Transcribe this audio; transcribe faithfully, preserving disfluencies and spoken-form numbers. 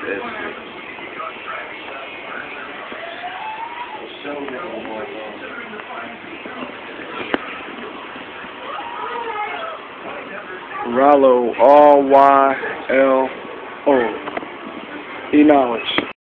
this. Rollo, R Y L O. E knowledge.